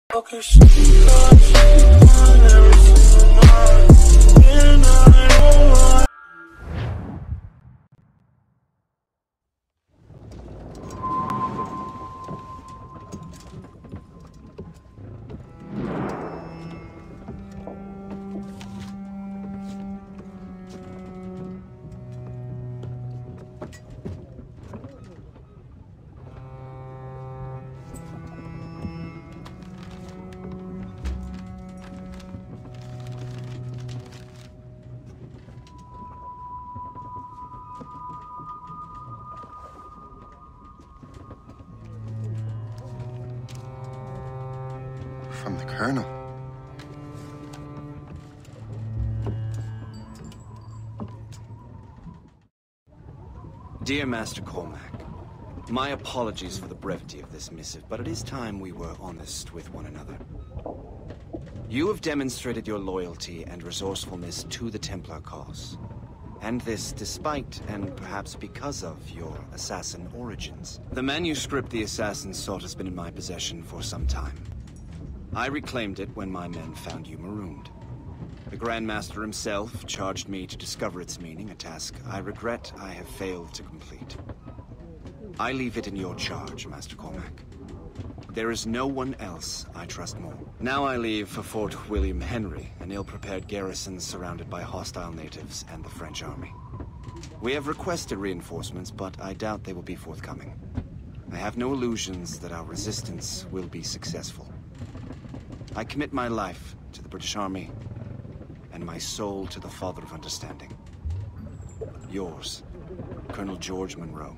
From the Colonel. Dear Master Cormac, my apologies for the brevity of this missive, but it is time we were honest with one another. You have demonstrated your loyalty and resourcefulness to the Templar cause. And this despite, and perhaps because of, your assassin origins. The manuscript the assassin sought has been in my possession for some time. I reclaimed it when my men found you marooned. The Grand Master himself charged me to discover its meaning, a task I regret I have failed to complete. I leave it in your charge, Master Cormac. There is no one else I trust more. Now I leave for Fort William Henry, an ill-prepared garrison surrounded by hostile natives and the French army. We have requested reinforcements, but I doubt they will be forthcoming. I have no illusions that our resistance will be successful. I commit my life to the British Army, and my soul to the Father of Understanding. Yours, Colonel George Monroe.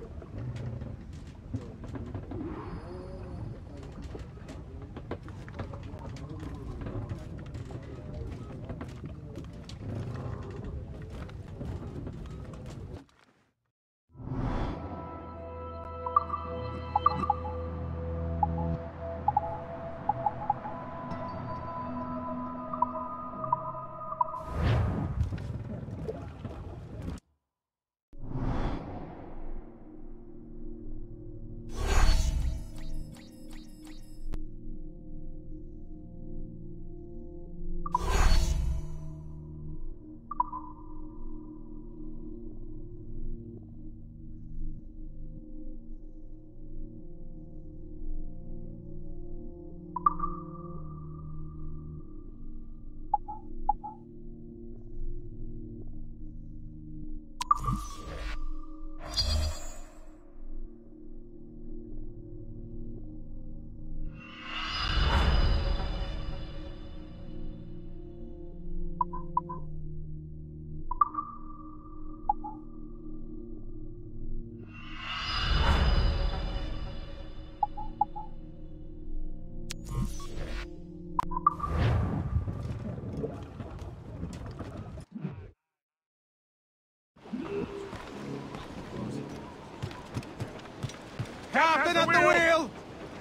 Captain at the wheel!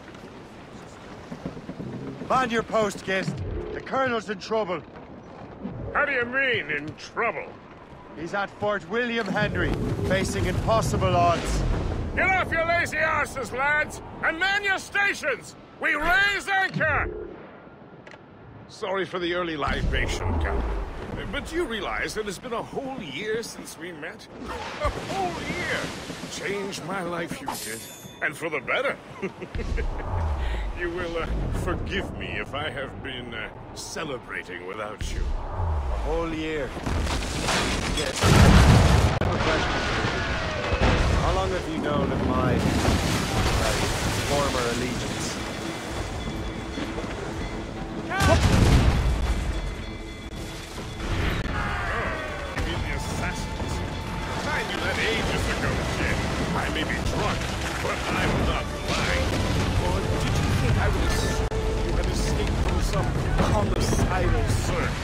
Man your post, Gist. The Colonel's in trouble. How do you mean, in trouble? He's at Fort William Henry, facing impossible odds. Get off your lazy arses, lads, and man your stations! We raise anchor! Sorry for the early libation, Captain. But you realize that it's been a whole year since we met? A whole year! Changed my life, you did. And for the better. You will forgive me if I have been celebrating without you. A whole year. Yes. I have a question. How long have you known of my former allegiance? You mean the assassins? I knew that ages ago, Jim. I may be drunk, but I'm not lying. Or did you think I would assume you had escaped from some homicidal circus?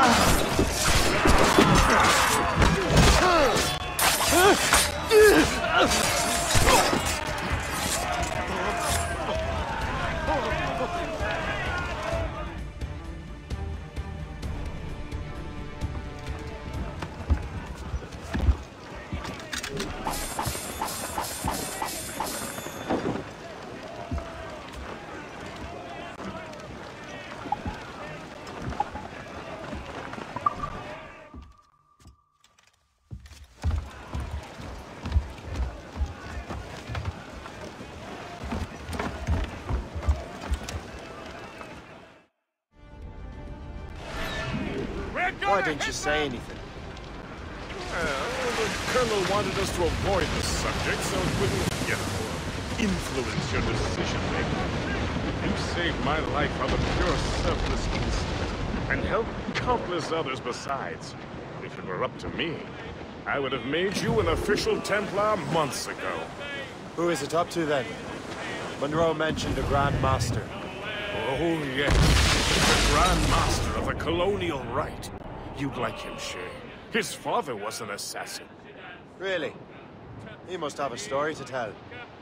Why didn't you say anything? Well, the Colonel wanted us to avoid the subject so it wouldn't, influence your decision-making. You saved my life out of pure selfless instinct, and helped countless others besides. If it were up to me, I would have made you an official Templar months ago. Who is it up to then? Monroe mentioned a Grand Master. Oh, yes. The Grand Master of the Colonial Rite. You'd like him, Shay. His father was an assassin. Really? He must have a story to tell.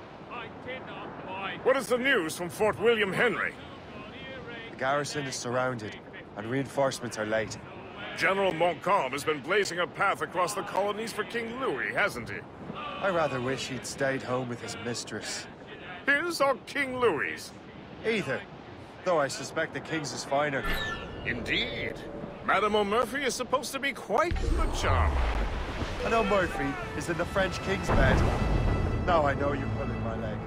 What is the news from Fort William Henry? The garrison is surrounded, and reinforcements are late. General Montcalm has been blazing a path across the colonies for King Louis, hasn't he? I rather wish he'd stayed home with his mistress. His or King Louis's? Either. Though I suspect the king's is finer. Indeed. Madame O'Murphy is supposed to be quite the charmer. I know Murphy is in the French king's bed. Now I know you're pulling my leg.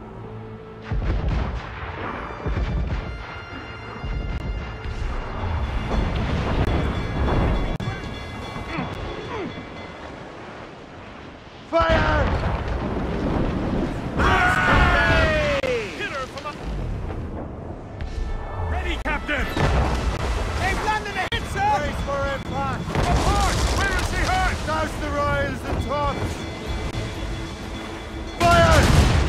Fire! Hit her from Ready, Captain! They've landed a hit, sir! Brace for impact! Of course! Where is he hurt? Douse the royals and tops! Fire!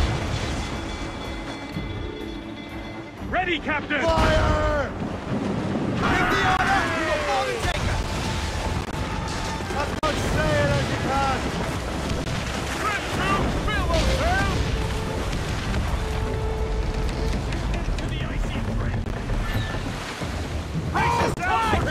Ready, Captain! Fire! Give the order! You will fall and take her! As much sail as you can! Red to Bilbo Tail! To the icy friend! Brace yourself!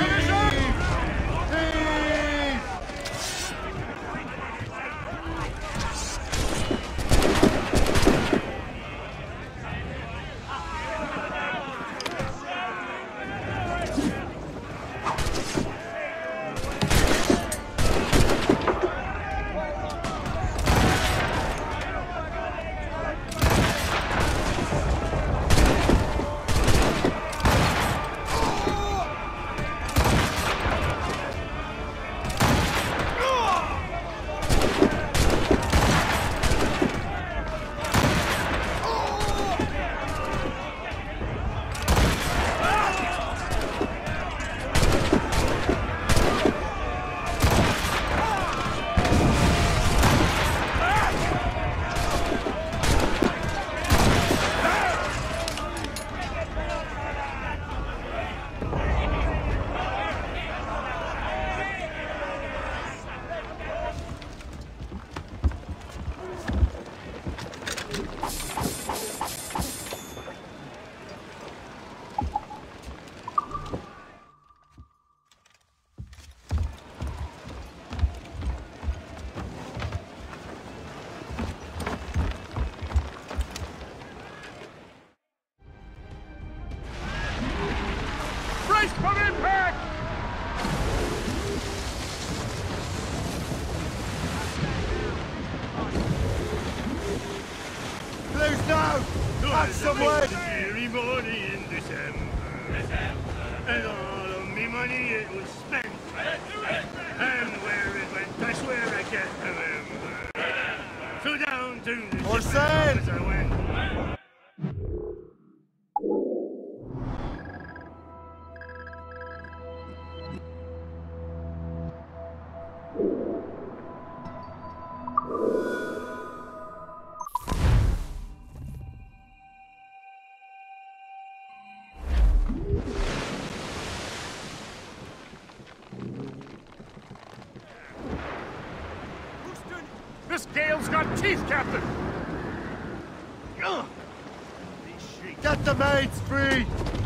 Brace for impact! Close now! Add some wood! Every morning in December. And all of me money it was spent. And where it went, I swear I can't remember. So down to the For sale! as I went. This gale's got teeth, Captain! Get the maids free!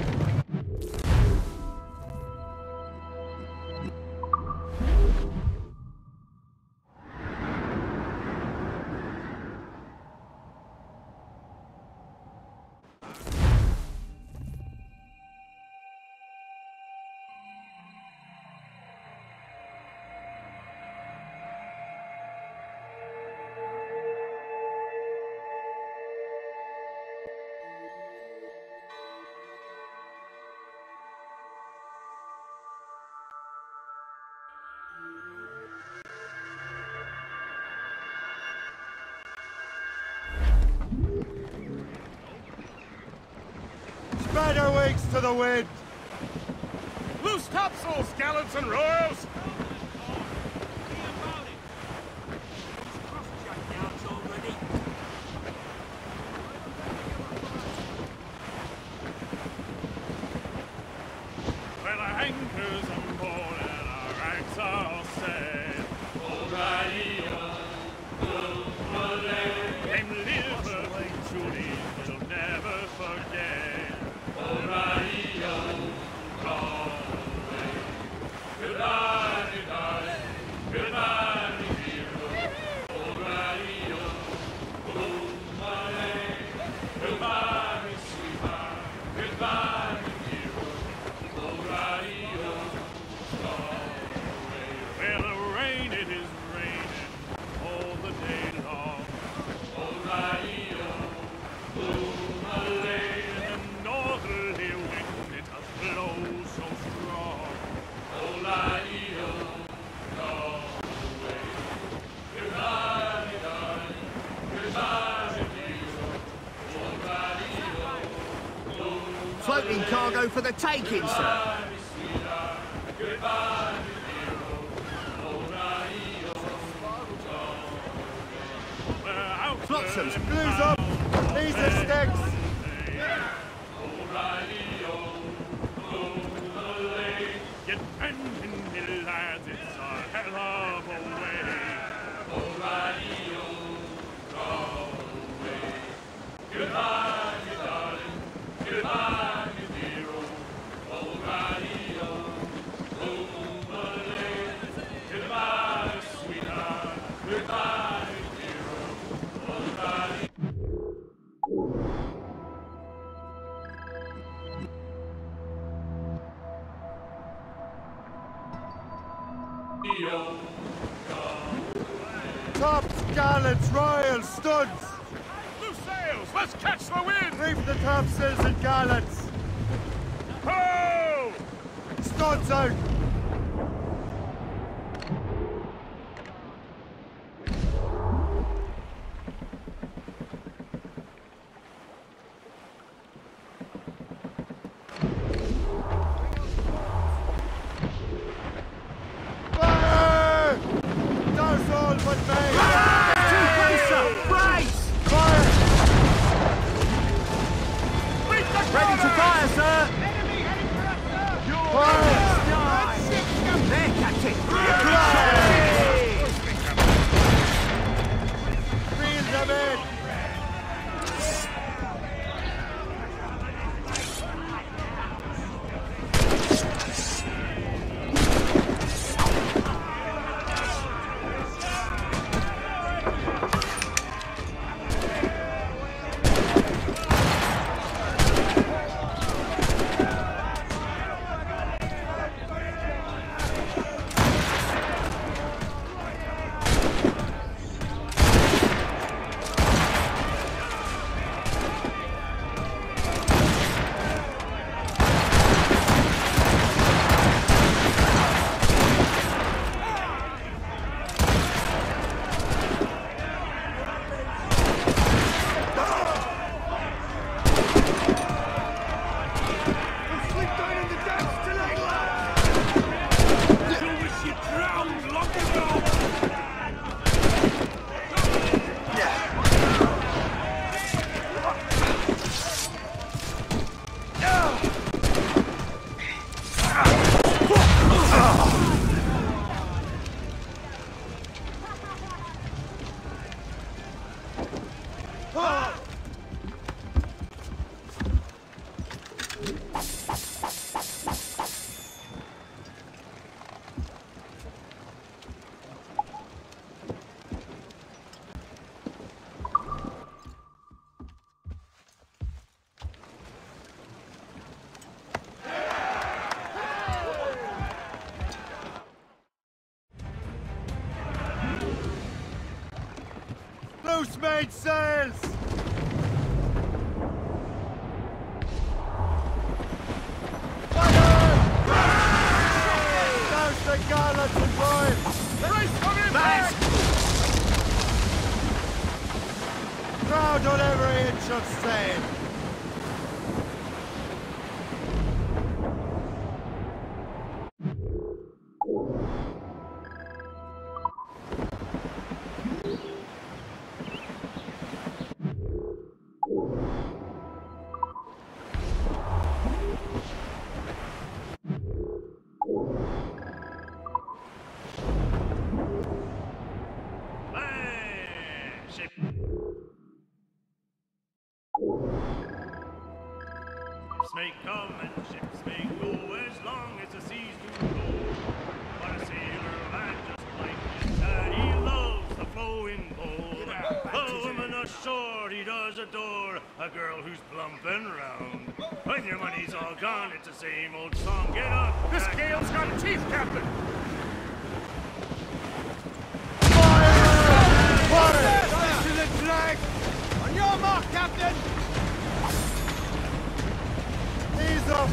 Spread our wings to the wind! Loose topsails, gallants and royals! Well, our anchors on board and our ranks are all set. Them Liverpool truly will never forget. Floating cargo for the taking, sir. Flotsams, blues up! These are sticks! Get bending, me lads, it's a hell of a way. Goodbye, me darling. Goodbye, me dear. Old radio. Goodbye, sweetheart. Goodbye, dear. Old radio. Tops, gallants, royals, studs! Loose sails! Let's catch the wind! Reef the topsails and gallants! Ho! Studs out! Fire! That's all but me! Too close, sir! Brace! Fire! Ready to fire, sir! Fire! There, Captain! Reel them in! Loose mainsails! Fire! Douse the gallants and boys! Brace for impact! Crowd on every inch of sail! Ship. Ships may come and ships may go as long as the seas do roll. But a sailor lad just like this lad, he loves the flowing bowl. The woman ashore he does adore, a girl who's plump and round. When your money's all gone, it's the same old song. Get up! This gale's got teeth, Captain! On your mark, Captain! Ease up!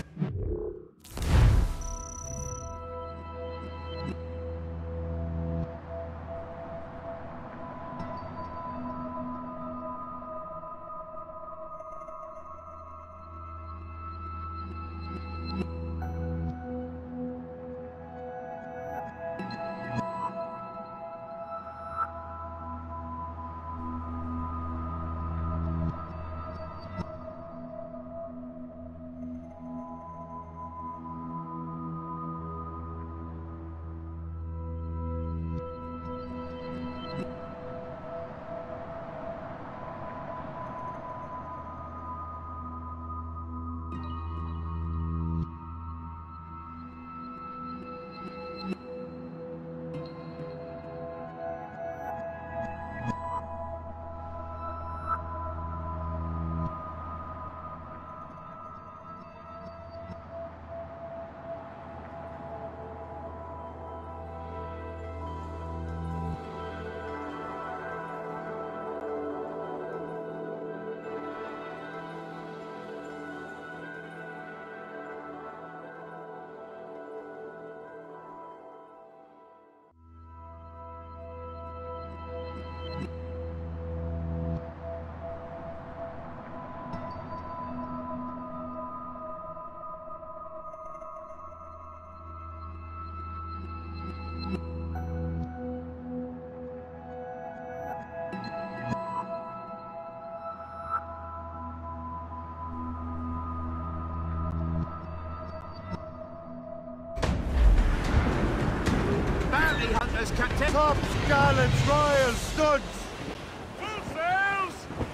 Captain! Tops, gallants, royals, studs! Full sails!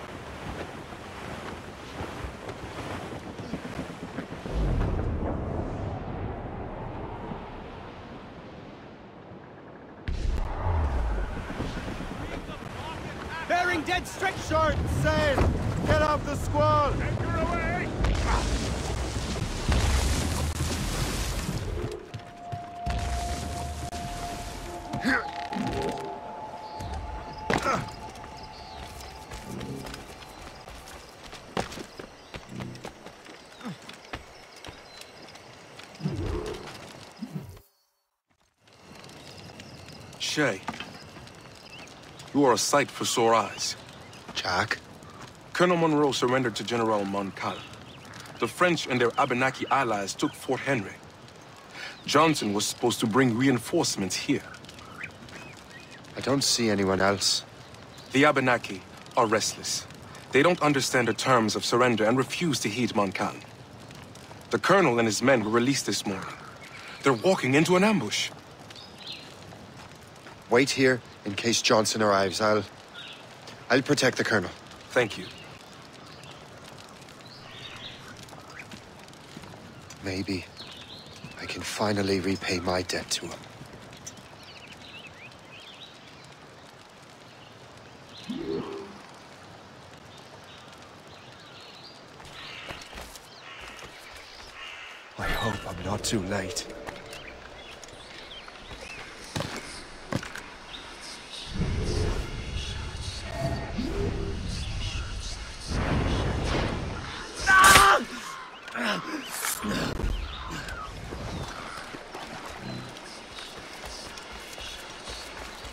Bearing dead straight! Short sail! Get off the squall! Anchor away! Shay, you are a sight for sore eyes. Jack? Colonel Monroe surrendered to General Montcalm. The French and their Abenaki allies took Fort Henry. Johnson was supposed to bring reinforcements here. I don't see anyone else. The Abenaki are restless. They don't understand the terms of surrender and refuse to heed Montcalm. The colonel and his men were released this morning. They're walking into an ambush. Wait here in case Johnson arrives. I'll protect the colonel. Thank you. Maybe I can finally repay my debt to him. I hope I'm not too late.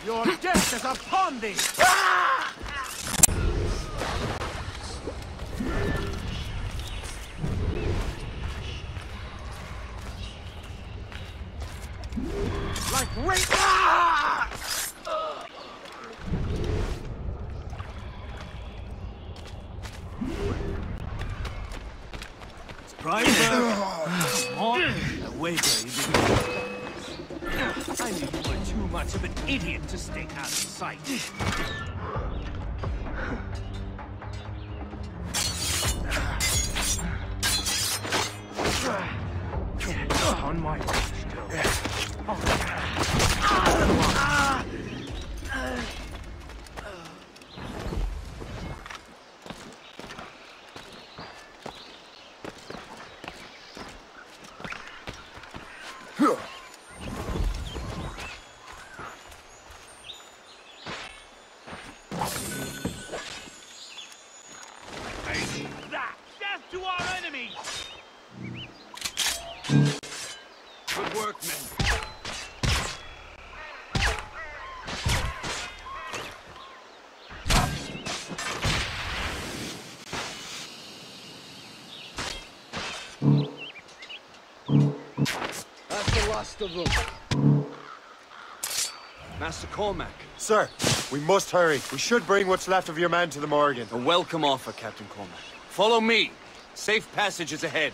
Your death is upon thee! Like rape! Driver! On the waiter, you I knew you were too much of an idiot to stay out of sight. On my way still. Death to our enemies! Good work, men. That's the last of them. Master Cormac. Sir, we must hurry. We should bring what's left of your men to the Morgan. A welcome offer, Captain Cormac. Follow me. Safe passage is ahead.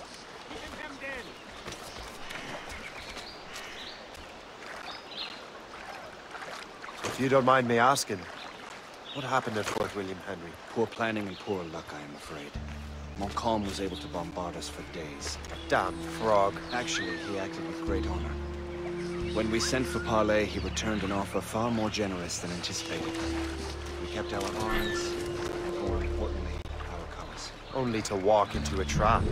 If you don't mind me asking, what happened at Fort William Henry? Poor planning and poor luck, I am afraid. Montcalm was able to bombard us for days. Damn frog. Actually, he acted with great honor. When we sent for parley, he returned an offer far more generous than anticipated. We kept our arms, and more importantly, our colors. Only to walk into a trap.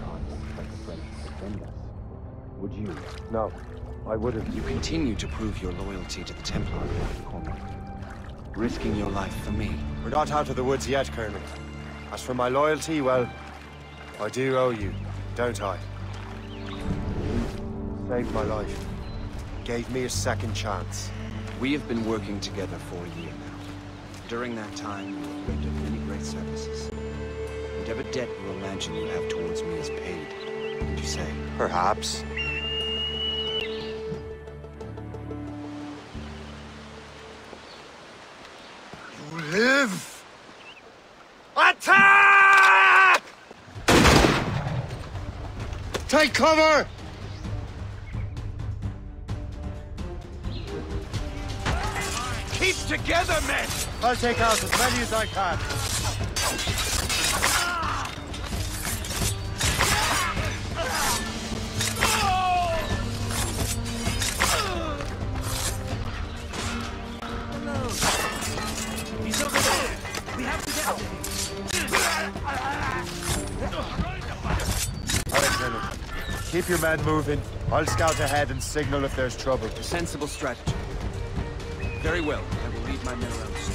Would you? No, I wouldn't. You continue to prove your loyalty to the Templar, Captain Cormac. Risking your life for me. We're not out of the woods yet, Colonel. As for my loyalty, well, I do owe you, don't I? Saved my life. Gave me a second chance. We have been working together for a year now. During that time, you have rendered many great services. Whatever debt you imagine you have towards me is paid, would you say? Perhaps. You live! Attack! Take cover! Keep together, men! I'll take out as many as I can. He's over there! We have to get him! All right, Colonel. Keep your men moving. I'll scout ahead and signal if there's trouble. A sensible strategy. Very well. I will leave my men around soon.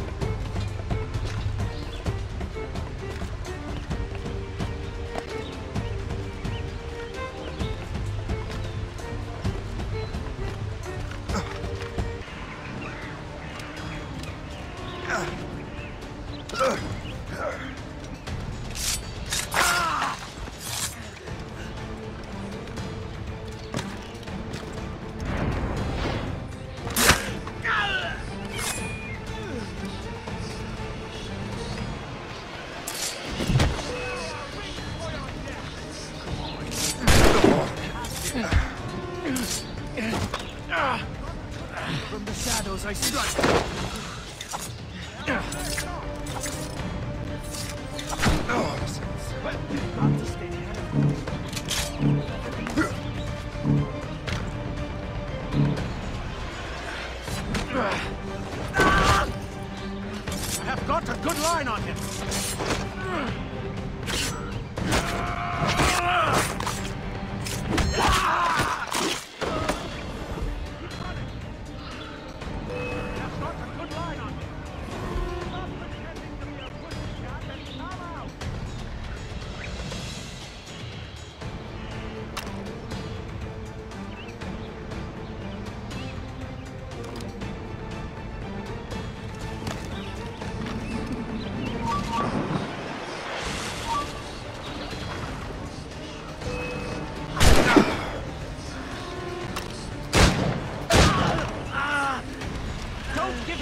From the shadows I strike! I have got a good line on him!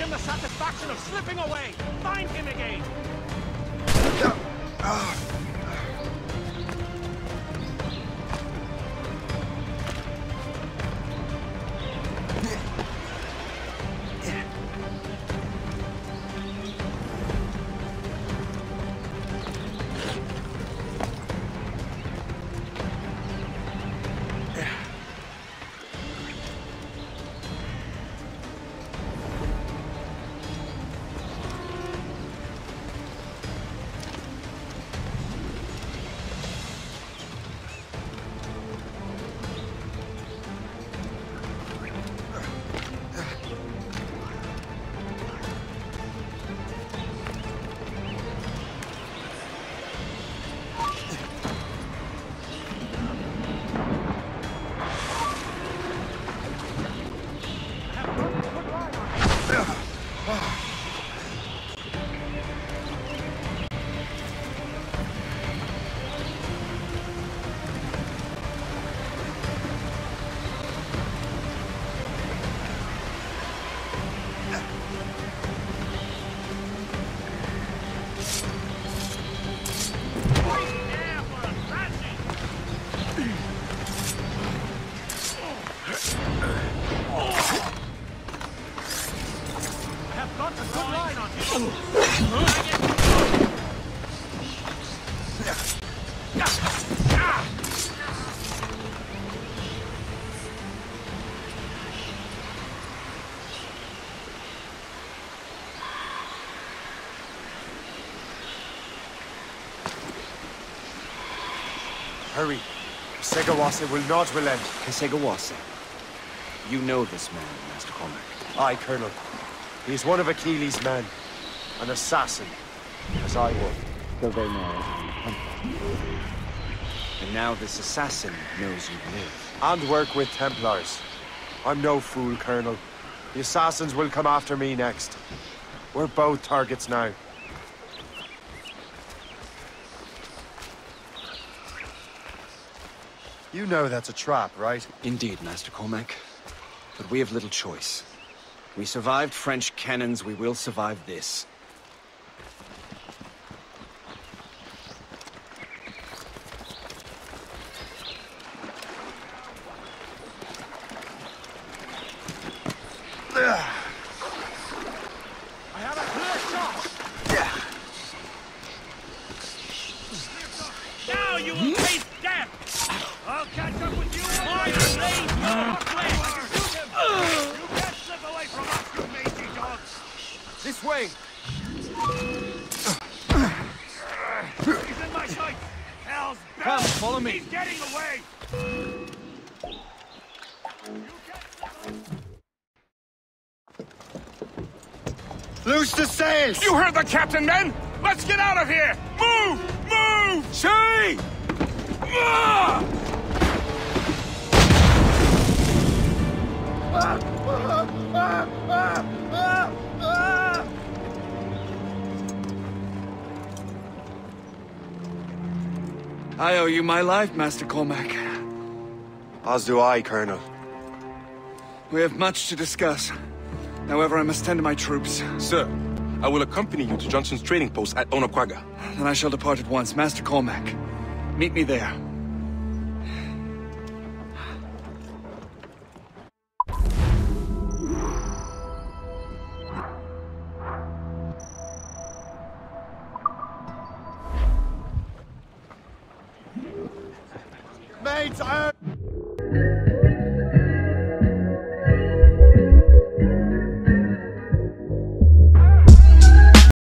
him the satisfaction of slipping away. Find him again. Hurry. Segawase will not relent. Segawase. You know this man, Master Cormac. Aye, Colonel. He is one of Achilles' men. An assassin, as I was. So they know. And now this assassin knows you live. And work with Templars. I'm no fool, Colonel. The assassins will come after me next. We're both targets now. You know that's a trap, right? Indeed, Master Cormac. But we have little choice. We survived French cannons, we will survive this. I have a clear shot. Now you will taste death. I'll catch up with you. You can't slip away from us, you mangy dogs. This way! He's in my sight. Hell's bells. Come, follow me. He's getting away. Loose the sails! You heard the captain, men! Let's get out of here! Move! Move! See! Ah! I owe you my life, Master Cormac. As do I, Colonel. We have much to discuss. However, I must tend to my troops. Sir, I will accompany you to Johnson's trading post at Onakwaga. Then I shall depart at once. Master Cormac, meet me there. Mates,